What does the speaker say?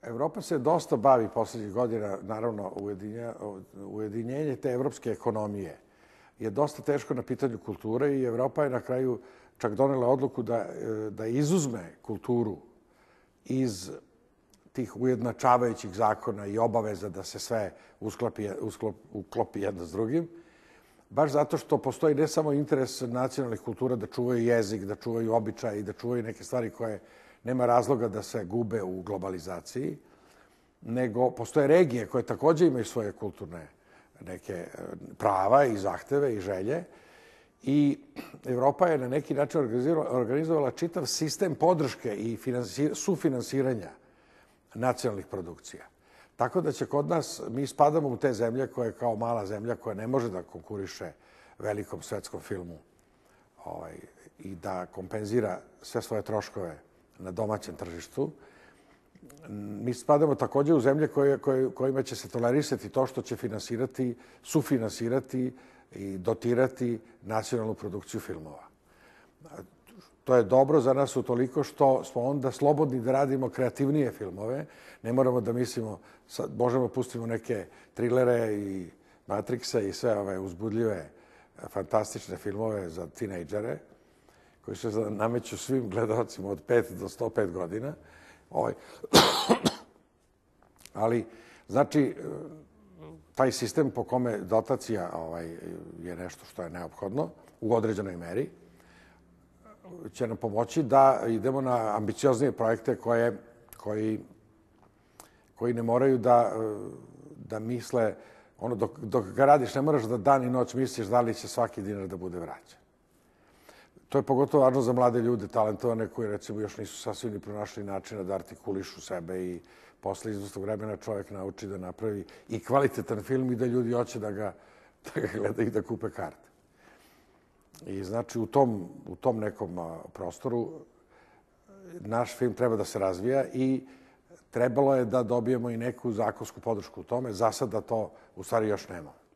Evropa se dosta bavi poslednjih godina, naravno, ujedinjenje te evropske ekonomije je dosta teško na pitanju kulture i Evropa je na kraju čak donela odluku da izuzme kulturu iz tih ujednačavajućih zakona i obaveza da se sve uklopi jedno s drugim, baš zato što postoji ne samo interes nacionalnih kultura da čuvaju jezik, da čuvaju običaje i da čuvaju neke stvari koje nema razloga da se gube u globalizaciji, nego postoje regije koje takođe imaju svoje kulturne neke prava i zahteve i želje i Evropa je na neki način organizovala čitav sistem podrške i sufinansiranja nacionalnih produkcija. Tako da će kod nas, mi spadamo u te zemlje koje kao mala zemlja koja ne može da konkuriše velikom svetskom filmu i da kompenzira sve svoje troškove na domaćem tržištu. Mi spadamo takođe u zemlje kojima će se tolerisati to što će sufinansirati i dotirati nacionalnu produkciju filmova. To je dobro za nas utoliko što smo onda slobodni da radimo kreativnije filmove. Ne moramo da mislimo, možemo pustimo neke trilere i Matrixe i sve ove uzbudljive, fantastične filmove za tinejdžere koji se nameću svim gledalcima od 5 do 105 godina. Ali, znači, taj sistem po kome dotacija je nešto što je neophodno u određenoj meri, će nam pomoći da idemo na ambicioznije projekte koji ne moraju da misle, dok ga radiš ne moraš da dan i noć misliš da li će svaki dinar da bude vraćan. To je pogotovo važno za mlade ljude, talentovane, koji recimo još nisu sasvim ni pronašli načina da artikulišu sebe i posle izvesnog vremena čovjek nauči da napravi i kvalitetan film i da ljudi hoće da ga gledaju i da kupe karte. I znači u tom nekom prostoru naš film treba da se razvija i trebalo je da dobijemo i neku zakonsku podršku u tome. Za sada to u stvari još nema.